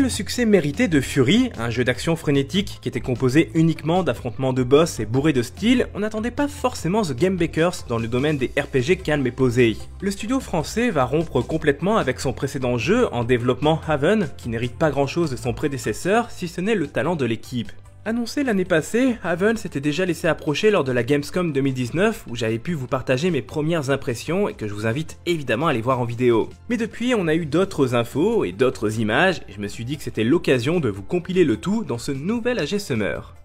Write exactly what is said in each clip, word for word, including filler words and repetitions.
le succès mérité de Furi, un jeu d'action frénétique qui était composé uniquement d'affrontements de boss et bourré de style, on n'attendait pas forcément The Game Bakers dans le domaine des R P G calmes et posés. Le studio français va rompre complètement avec son précédent jeu en développement Haven, qui n'hérite pas grand chose de son prédécesseur si ce n'est le talent de l'équipe. Annoncé l'année passée, Haven s'était déjà laissé approcher lors de la Gamescom deux mille dix-neuf où j'avais pu vous partager mes premières impressions et que je vous invite évidemment à aller voir en vidéo. Mais depuis on a eu d'autres infos et d'autres images et je me suis dit que c'était l'occasion de vous compiler le tout dans ce nouvel A G Summer.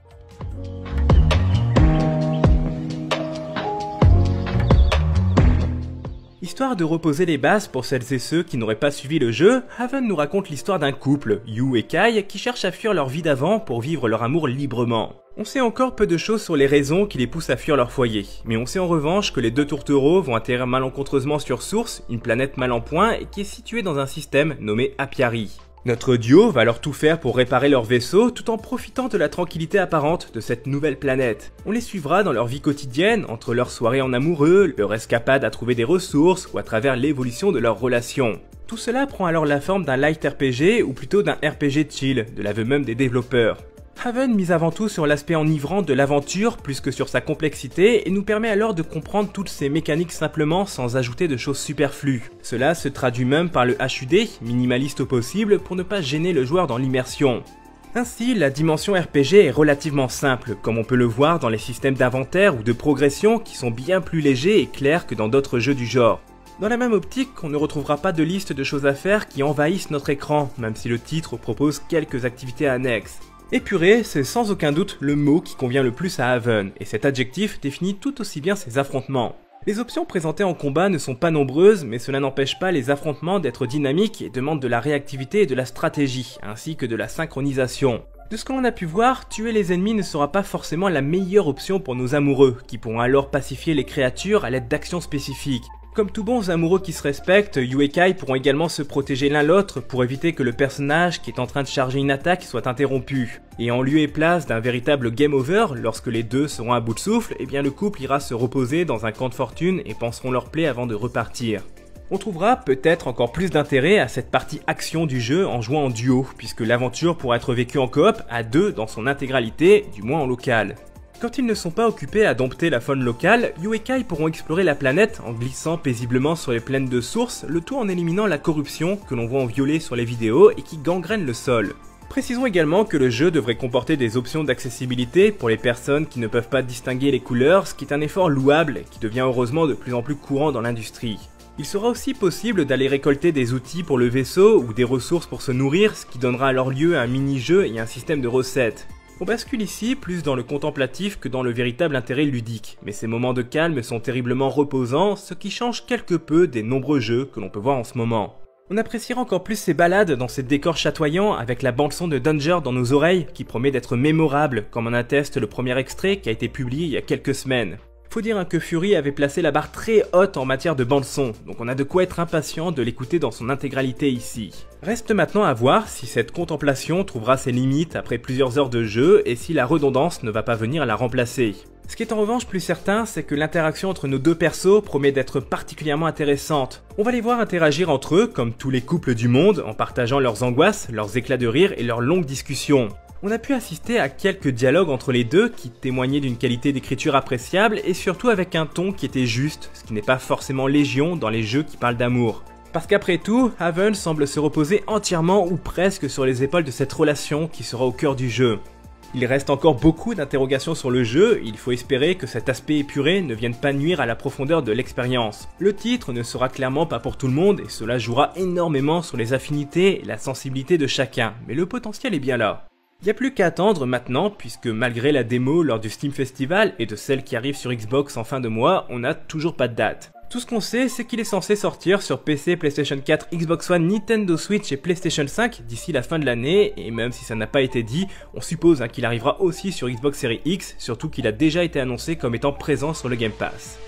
Histoire de reposer les bases pour celles et ceux qui n'auraient pas suivi le jeu, Haven nous raconte l'histoire d'un couple, Yu et Kai, qui cherchent à fuir leur vie d'avant pour vivre leur amour librement. On sait encore peu de choses sur les raisons qui les poussent à fuir leur foyer, mais on sait en revanche que les deux tourtereaux vont atterrir malencontreusement sur Source, une planète mal en point et qui est située dans un système nommé Apiari. Notre duo va leur tout faire pour réparer leur vaisseau tout en profitant de la tranquillité apparente de cette nouvelle planète. On les suivra dans leur vie quotidienne, entre leurs soirées en amoureux, leur escapade à trouver des ressources ou à travers l'évolution de leurs relations. Tout cela prend alors la forme d'un light R P G ou plutôt d'un R P G chill, de l'aveu même des développeurs. Haven mise avant tout sur l'aspect enivrant de l'aventure plus que sur sa complexité et nous permet alors de comprendre toutes ces mécaniques simplement sans ajouter de choses superflues. Cela se traduit même par le H U D, minimaliste au possible pour ne pas gêner le joueur dans l'immersion. Ainsi, la dimension R P G est relativement simple, comme on peut le voir dans les systèmes d'inventaire ou de progression qui sont bien plus légers et clairs que dans d'autres jeux du genre. Dans la même optique, on ne retrouvera pas de liste de choses à faire qui envahissent notre écran, même si le titre propose quelques activités annexes. Épuré, c'est sans aucun doute le mot qui convient le plus à Haven, et cet adjectif définit tout aussi bien ses affrontements. Les options présentées en combat ne sont pas nombreuses, mais cela n'empêche pas les affrontements d'être dynamiques et demandent de la réactivité et de la stratégie, ainsi que de la synchronisation. De ce que l'on a pu voir, tuer les ennemis ne sera pas forcément la meilleure option pour nos amoureux, qui pourront alors pacifier les créatures à l'aide d'actions spécifiques. Comme tous bons amoureux qui se respectent, Yu et Kai pourront également se protéger l'un l'autre pour éviter que le personnage qui est en train de charger une attaque soit interrompu. Et en lieu et place d'un véritable game over, lorsque les deux seront à bout de souffle, eh bien le couple ira se reposer dans un camp de fortune et panseront leur plaie avant de repartir. On trouvera peut-être encore plus d'intérêt à cette partie action du jeu en jouant en duo, puisque l'aventure pourra être vécue en coop à deux dans son intégralité, du moins en local. Quand ils ne sont pas occupés à dompter la faune locale, Yu et Kai pourront explorer la planète en glissant paisiblement sur les plaines de Source, le tout en éliminant la corruption que l'on voit en violet sur les vidéos et qui gangrène le sol. Précisons également que le jeu devrait comporter des options d'accessibilité pour les personnes qui ne peuvent pas distinguer les couleurs, ce qui est un effort louable et qui devient heureusement de plus en plus courant dans l'industrie. Il sera aussi possible d'aller récolter des outils pour le vaisseau ou des ressources pour se nourrir, ce qui donnera alors lieu à un mini-jeu et un système de recettes. On bascule ici plus dans le contemplatif que dans le véritable intérêt ludique, mais ces moments de calme sont terriblement reposants, ce qui change quelque peu des nombreux jeux que l'on peut voir en ce moment. On appréciera encore plus ces balades dans ces décors chatoyants avec la bande-son de Danger dans nos oreilles qui promet d'être mémorable, comme en atteste le premier extrait qui a été publié il y a quelques semaines. Faut dire hein, que Furi avait placé la barre très haute en matière de bande-son, donc on a de quoi être impatient de l'écouter dans son intégralité ici. Reste maintenant à voir si cette contemplation trouvera ses limites après plusieurs heures de jeu et si la redondance ne va pas venir la remplacer. Ce qui est en revanche plus certain, c'est que l'interaction entre nos deux persos promet d'être particulièrement intéressante. On va les voir interagir entre eux, comme tous les couples du monde, en partageant leurs angoisses, leurs éclats de rire et leurs longues discussions. On a pu assister à quelques dialogues entre les deux qui témoignaient d'une qualité d'écriture appréciable et surtout avec un ton qui était juste, ce qui n'est pas forcément légion dans les jeux qui parlent d'amour. Parce qu'après tout, Haven semble se reposer entièrement ou presque sur les épaules de cette relation qui sera au cœur du jeu. Il reste encore beaucoup d'interrogations sur le jeu, il faut espérer que cet aspect épuré ne vienne pas nuire à la profondeur de l'expérience. Le titre ne sera clairement pas pour tout le monde et cela jouera énormément sur les affinités et la sensibilité de chacun, mais le potentiel est bien là. Il n'y a plus qu'à attendre maintenant, puisque malgré la démo lors du Steam Festival et de celle qui arrive sur Xbox en fin de mois, on n'a toujours pas de date. Tout ce qu'on sait, c'est qu'il est censé sortir sur P C, PlayStation quatre, Xbox One, Nintendo Switch et PlayStation cinq d'ici la fin de l'année, et même si ça n'a pas été dit, on suppose hein, qu'il arrivera aussi sur Xbox Series X, surtout qu'il a déjà été annoncé comme étant présent sur le Game Pass.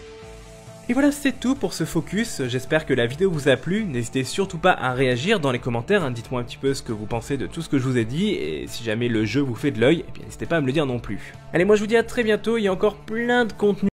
Et voilà, c'est tout pour ce focus, j'espère que la vidéo vous a plu, n'hésitez surtout pas à réagir dans les commentaires, hein. Dites-moi un petit peu ce que vous pensez de tout ce que je vous ai dit, et si jamais le jeu vous fait de l'œil, eh bien n'hésitez pas à me le dire non plus. Allez, moi je vous dis à très bientôt, il y a encore plein de contenu